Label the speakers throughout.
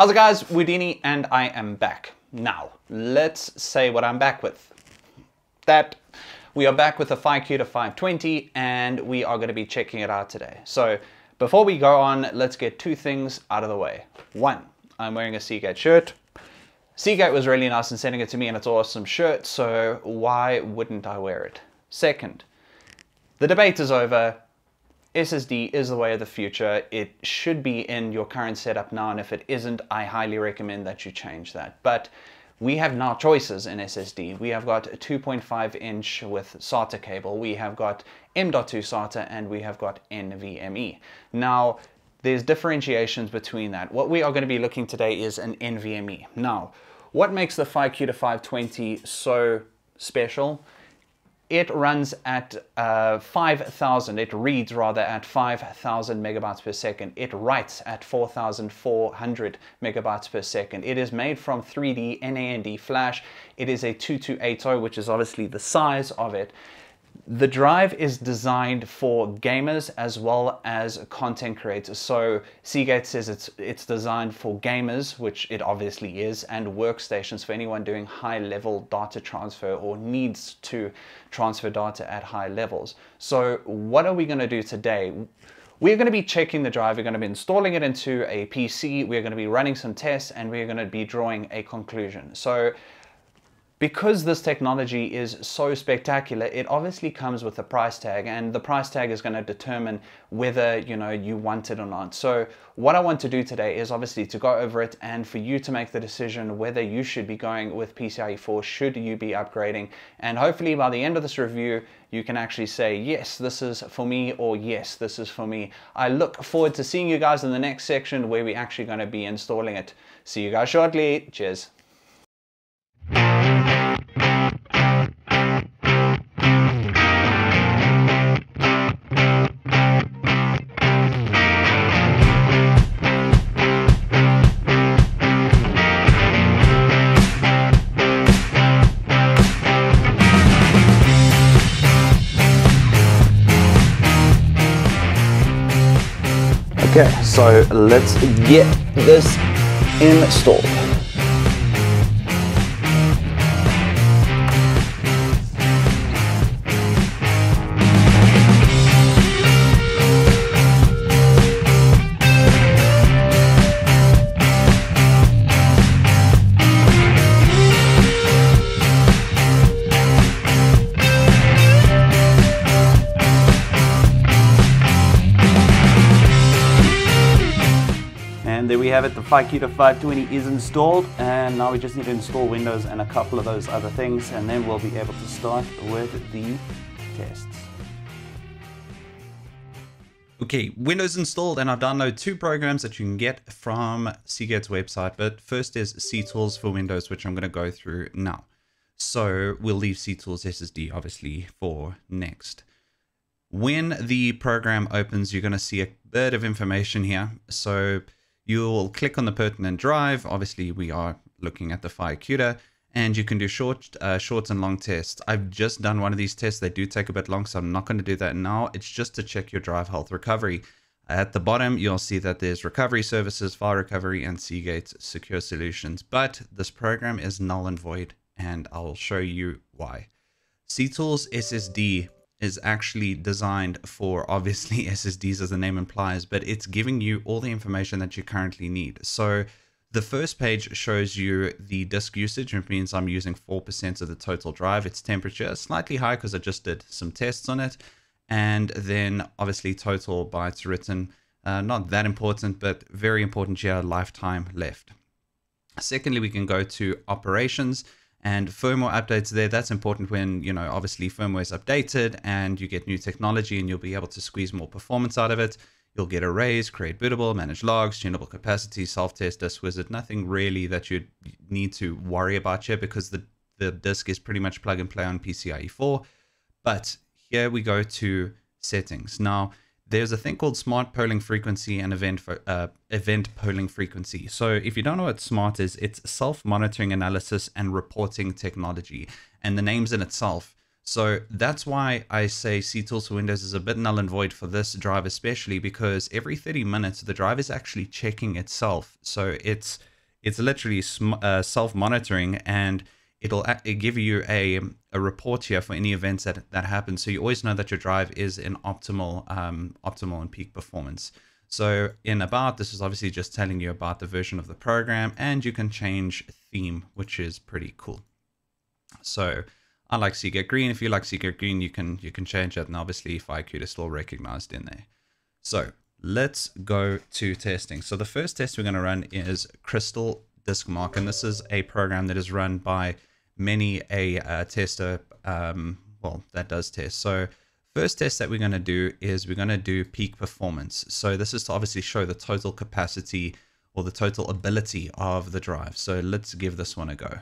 Speaker 1: How's it guys, Woodini, and I am back. Now, let's say what I'm back with. That we are back with the Firecuda 520 and we are going to be checking it out today. So before we go on, let's get two things out of the way. One, I'm wearing a Seagate shirt. Seagate was really nice in sending it to me and it's an awesome shirt, so why wouldn't I wear it? Second, the debate is over. SSD is the way of the future. It should be in your current setup now, and if it isn't, I highly recommend that you change that. But we have now choices in SSD. We have got a 2.5 inch with SATA cable, we have got M.2 SATA, and we have got NVMe. Now, there's differentiations between that. What we are going to be looking today is an NVMe. Now, what makes the Firecuda 520 so special? It runs at 5,000, it reads rather at 5,000 megabytes per second. It writes at 4,400 megabytes per second. It is made from 3D NAND flash. It is a 2280, which is obviously the size of it. The drive is designed for gamers as well as content creators. So Seagate says it's designed for gamers, which it obviously is, and workstations for anyone doing high-level data transfer or needs to transfer data at high levels. So what are we going to do today? We're going to be checking the drive, we're going to be installing it into a PC, we're going to be running some tests, and we're going to be drawing a conclusion. So because this technology is so spectacular, it obviously comes with a price tag, and the price tag is going to determine whether you want it or not. So what I want to do today is obviously to go over it and for you to make the decision whether you should be going with PCIe 4, should you be upgrading, and hopefully by the end of this review you can actually say yes, this is for me, or yes, this is for me. I look forward to seeing you guys in the next section where we're actually going to be installing it. See you guys shortly. Cheers. Okay, so let's get this installed. There we have it, the Firecuda 520 is installed, and now we just need to install Windows and a couple of those other things, and then we'll be able to start with the tests. Okay, Windows installed, and I've downloaded two programs that you can get from Seagate's website, but first is CTools for Windows, which I'm going to go through now. So we'll leave CTools SSD obviously for next. When the program opens, you're going to see a bit of information here. So you'll click on the pertinent drive. Obviously, we are looking at the Firecuda, and you can do short and long tests. I've just done one of these tests. They do take a bit long, so I'm not going to do that now. It's just to check your drive health recovery. At the bottom, you'll see that there's recovery services, file recovery, and Seagate secure solutions. But this program is null and void, and I'll show you why. CTools SSD is actually designed for obviously SSDs, as the name implies, but it's giving you all the information that you currently need. So the first page shows you the disk usage, which means I'm using 4% of the total drive. Its temperature, slightly high because I just did some tests on it. And then obviously total bytes written, not that important, but very important here, lifetime left. Secondly, we can go to operations. And firmware updates there, that's important when, obviously firmware is updated and you get new technology and you'll be able to squeeze more performance out of it. You'll get arrays, create bootable, manage logs, tunable capacity, self-test, disk wizard. Nothing really that you need to worry about here because the disk is pretty much plug and play on PCIe 4. But here we go to settings. Now, there's a thing called smart polling frequency and event polling frequency. So if you don't know what smart is, it's self-monitoring analysis and reporting technology, and the name's in itself. So that's why I say CTools for Windows is a bit null and void for this drive, especially because every 30 minutes, the drive is actually checking itself. So it's
Speaker 2: it's literally self-monitoring, and it'll give you a report here for any events that happen. So you always know that your drive is in optimal and peak performance. So in about, this is obviously just telling you about the version of the program, and you can change theme, which is pretty cool. So I like Seagate Green. If you like Seagate Green, you can change it, and obviously Firecuda is still recognized in there. So let's go to testing. So the first test we're going to run is Crystal Disk Mark, and this is a program that is run by many a tester, well, that does test. So first test that we're going to do is we're going to do peak performance. So this is to obviously show the total capacity or the total ability of the drive. So let's give this one a go.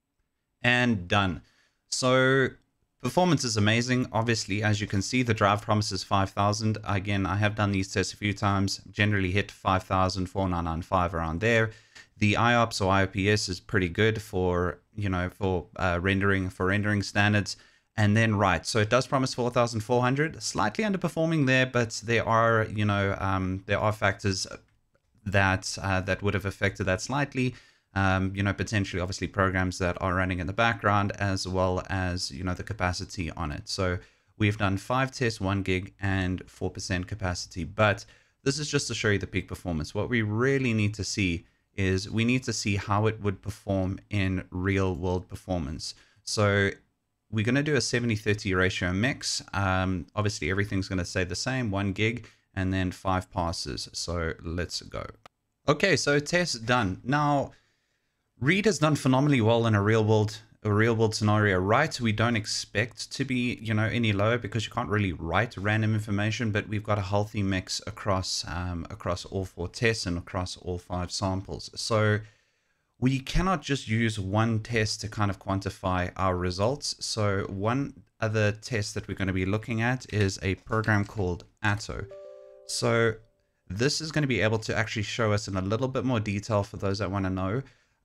Speaker 2: And done. So performance is amazing. Obviously, as you can see, the drive promises 5,000. Again, I have done these tests a few times, generally hit 5,000, 4,995 around there. The IOPS or IOPS is pretty good for, you know, for rendering standards. And then right, so it does promise 4,400, slightly underperforming there, but there are, you know, there are factors that that would have affected that slightly. You know, potentially, obviously, programs that are running in the background, as well as, you know, the capacity on it. So we've done 5 tests, 1 gig and 4% capacity, but this is just to show you the peak performance. What we really need to see is we need to see how it would perform in real world performance. So we're going to do a 70-30 ratio mix. Obviously, everything's going to stay the same, 1 gig and then 5 passes. So let's go. Okay, so test done. Now, Read has done phenomenally well in a real world scenario. Write, we don't expect to be, you know, any lower because you can't really write random information, but we've got a healthy mix across all 4 tests and across all 5 samples. So we cannot just use one test to kind of quantify our results. So one other test that we're going to be looking at is a program called Atto. So this is going to be able to actually show us in a little bit more detail for those that want to know,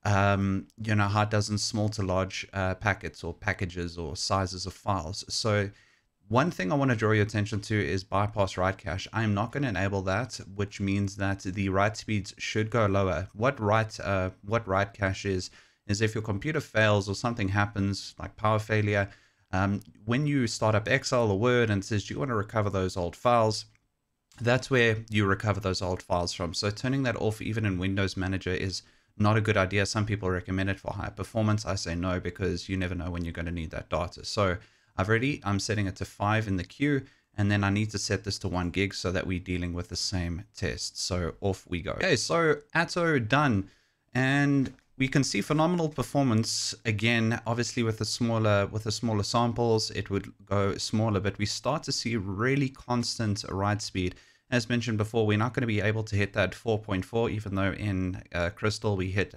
Speaker 2: you know, how it does in small to large packets or packages or sizes of files. So one thing I want to draw your attention to is bypass write cache. I am not going to enable that, which means that the write speeds should go lower. What write cache is if your computer fails or something happens like power failure, when you start up Excel or Word and it says, do you want to recover those old files? That's where you recover those old files from. So turning that off even in Windows Manager is not a good idea. Some people recommend it for high performance. I say no, because you never know when you're going to need that data. So I'm setting it to 5 in the queue, and then I need to set this to 1 gig so that we're dealing with the same test. So off we go. Okay, so Atto done, and we can see phenomenal performance again. Obviously, with the smaller samples, it would go smaller, but we start to see really constant write speed. As mentioned before, we're not going to be able to hit that 4.4, even though in Crystal we hit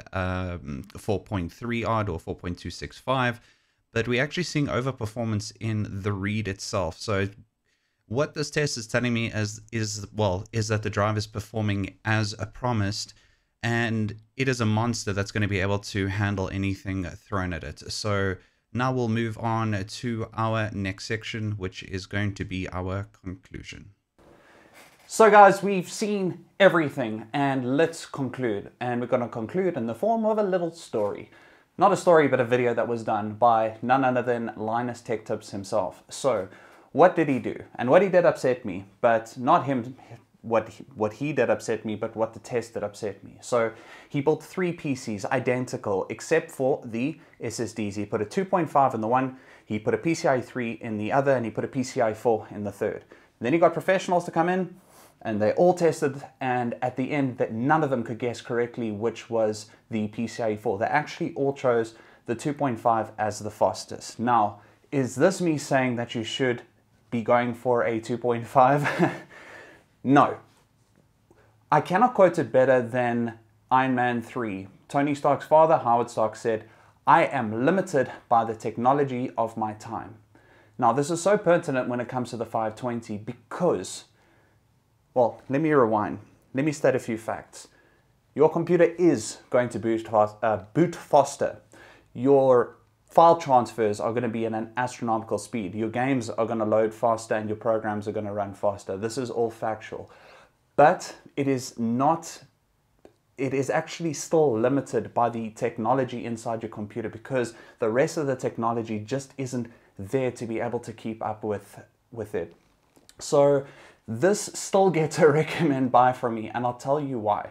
Speaker 2: 4.3 odd or 4.265, but we're actually seeing overperformance in the read itself. So what this test is telling me is that the drive is performing as promised, and it is a monster that's going to be able to handle anything thrown at it. So now we'll move on to our next section, which is going to be our conclusion.
Speaker 1: So guys, we've seen everything, and let's conclude. And we're going to conclude in the form of a little story. Not a story, but a video that was done by none other than Linus Tech Tips himself. So what did he do? And what he did upset me, but not him, what he did upset me, but what the test did upset me. So he built 3 PCs identical, except for the SSDs. He put a 2.5 in the one, he put a PCIe 3 in the other, and he put a PCIe 4 in the third. Then he got professionals to come in, and they all tested, and at the end, that none of them could guess correctly which was the PCIe 4. They actually all chose the 2.5 as the fastest. Now, is this me saying that you should be going for a 2.5? No. I cannot quote it better than Iron Man 3. Tony Stark's father, Howard Stark, said, "I am limited by the technology of my time." Now, this is so pertinent when it comes to the 520 because, well, let me rewind. Let me state a few facts. Your computer is going to boot faster. Your file transfers are going to be at an astronomical speed. Your games are going to load faster and your programs are going to run faster. This is all factual. But it is not it is actually still limited by the technology inside your computer, because the rest of the technology just isn't there to be able to keep up with it. So this still gets a recommend buy from me, and I'll tell you why.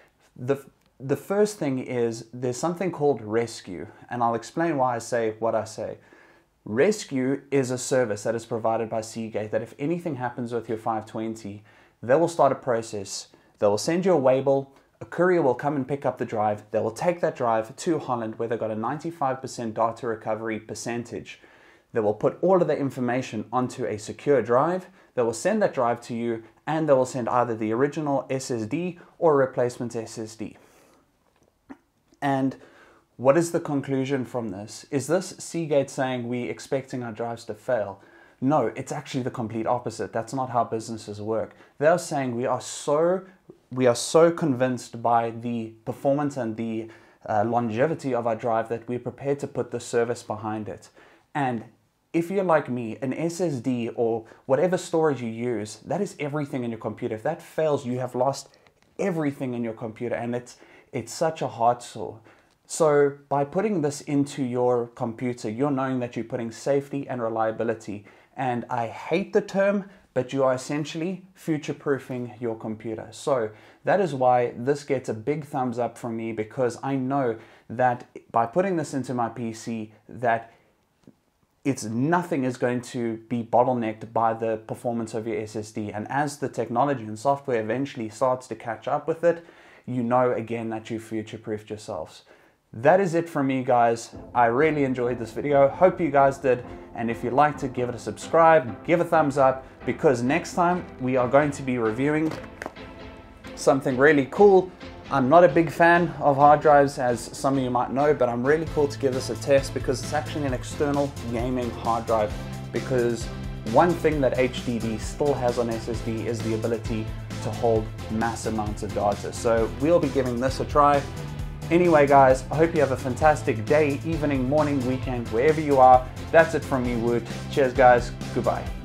Speaker 1: The first thing is there's something called Rescue, and I'll explain why I say what I say. Rescue is a service that is provided by Seagate that if anything happens with your 520, they will start a process. They will send you a label, a courier will come and pick up the drive, they will take that drive to Holland where they've got a 95% data recovery percentage. They will put all of the information onto a secure drive, they will send that drive to you, and they will send either the original SSD or a replacement SSD. And what is the conclusion from this? Is this Seagate saying we're expecting our drives to fail? No, it's actually the complete opposite. That's not how businesses work. They're saying we are so convinced by the performance and the longevity of our drive that we're prepared to put the service behind it. And if you're like me, an SSD or whatever storage you use, that is everything in your computer. If that fails, you have lost everything in your computer, and it's such a heart sore. So by putting this into your computer, you're knowing that you're putting safety and reliability. And I hate the term, but you are essentially future-proofing your computer. So that is why this gets a big thumbs up from me, because I know that by putting this into my PC, that nothing is going to be bottlenecked by the performance of your SSD. And as the technology and software eventually starts to catch up with it, you know again that you future-proofed yourselves. That is it from me, guys. I really enjoyed this video. Hope you guys did. And if you'd like to, give it a subscribe, give a thumbs up, because next time we are going to be reviewing something really cool. I'm not a big fan of hard drives, as some of you might know, but I'm really cool to give this a test because it's actually an external gaming hard drive. Because one thing that HDD still has on SSD is the ability to hold mass amounts of data. So we'll be giving this a try. Anyway, guys, I hope you have a fantastic day, evening, morning, weekend, wherever you are. That's it from me, Woot. Cheers, guys. Goodbye.